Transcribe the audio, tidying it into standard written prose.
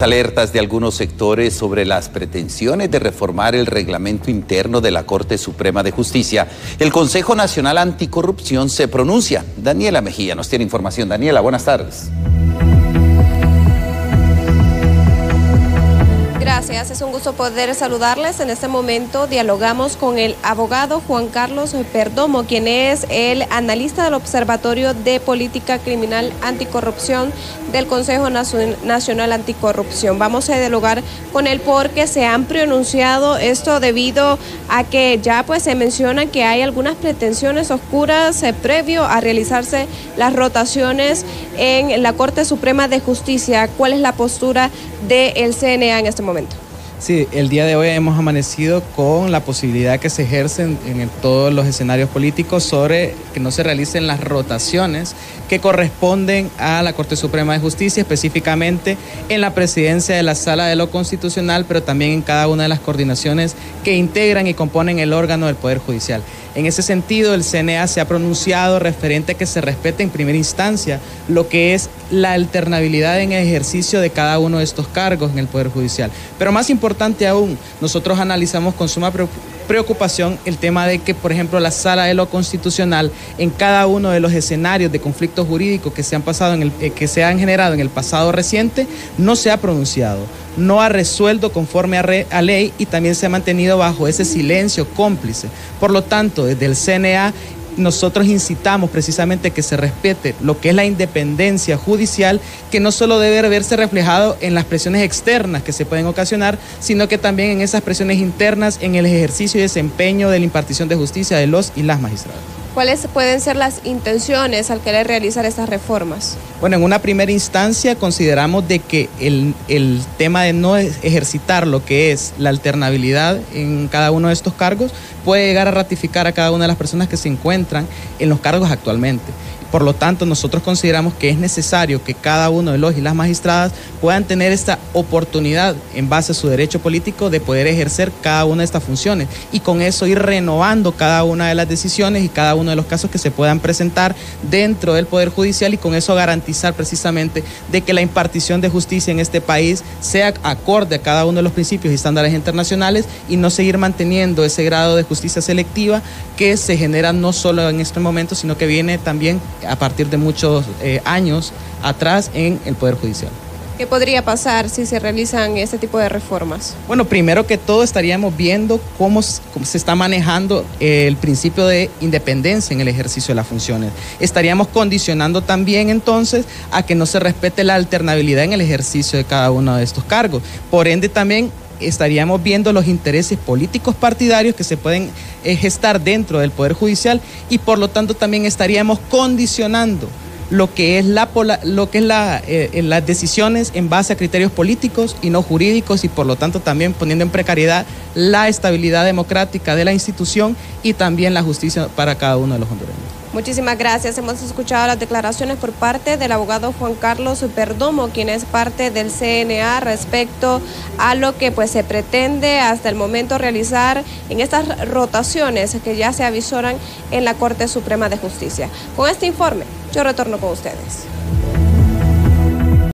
Alertas de algunos sectores sobre las pretensiones de reformar el reglamento interno de la Corte Suprema de Justicia. El Consejo Nacional Anticorrupción se pronuncia. Daniela Mejía nos tiene información. Daniela, buenas tardes. Gracias, es un gusto poder saludarles. En este momento dialogamos con el abogado Juan Carlos Perdomo, quien es el analista del Observatorio de Política Criminal Anticorrupción del Consejo Nacional Anticorrupción. Vamos a dialogar con él porque se han pronunciado esto debido a que ya pues se menciona que hay algunas pretensiones oscuras previo a realizarse las rotaciones en la Corte Suprema de Justicia. ¿Cuál es la postura del CNA en este momento? Sí, el día de hoy hemos amanecido con la posibilidad que se ejercen en todos los escenarios políticos sobre que no se realicen las rotaciones que corresponden a la Corte Suprema de Justicia, específicamente en la presidencia de la Sala de lo Constitucional, pero también en cada una de las coordinaciones que integran y componen el órgano del Poder Judicial. En ese sentido, el CNA se ha pronunciado referente a que se respete en primera instancia lo que es la alternabilidad en el ejercicio de cada uno de estos cargos en el Poder Judicial. Pero más importante aún, nosotros analizamos con suma preocupación el tema de que, por ejemplo, la Sala de lo Constitucional, en cada uno de los escenarios de conflictos jurídicos que se han generado en el pasado reciente, no se ha pronunciado, no ha resuelto conforme a ley y también se ha mantenido bajo ese silencio cómplice. Por lo tanto, desde el CNA nosotros incitamos precisamente que se respete lo que es la independencia judicial, que no solo debe verse reflejado en las presiones externas que se pueden ocasionar, sino que también en esas presiones internas en el ejercicio y desempeño de la impartición de justicia de los y las magistradas. ¿Cuáles pueden ser las intenciones al querer realizar estas reformas? Bueno, en una primera instancia consideramos de que el tema de no ejercitar lo que es la alternabilidad en cada uno de estos cargos puede llegar a ratificar a cada una de las personas que se encuentran en los cargos actualmente. Por lo tanto, nosotros consideramos que es necesario que cada uno de los y las magistradas puedan tener esta oportunidad en base a su derecho político de poder ejercer cada una de estas funciones y con eso ir renovando cada una de las decisiones y cada uno de los casos que se puedan presentar dentro del Poder Judicial y con eso garantizar precisamente de que la impartición de justicia en este país sea acorde a cada uno de los principios y estándares internacionales y no seguir manteniendo ese grado de justicia selectiva que se genera no solo en este momento, sino que viene también a partir de muchos años atrás en el Poder Judicial. ¿Qué podría pasar si se realizan este tipo de reformas? Bueno, primero que todo estaríamos viendo cómo se está manejando el principio de independencia en el ejercicio de las funciones. Estaríamos condicionando también entonces a que no se respete la alternabilidad en el ejercicio de cada uno de estos cargos. Por ende también estaríamos viendo los intereses políticos partidarios que se pueden gestar dentro del Poder Judicial y por lo tanto también estaríamos condicionando lo que es las decisiones en base a criterios políticos y no jurídicos y por lo tanto también poniendo en precariedad la estabilidad democrática de la institución y también la justicia para cada uno de los hondureños. Muchísimas gracias. Hemos escuchado las declaraciones por parte del abogado Juan Carlos Perdomo, quien es parte del CNA respecto a lo que pues se pretende hasta el momento realizar en estas rotaciones que ya se avisoran en la Corte Suprema de Justicia. Con este informe, yo retorno con ustedes.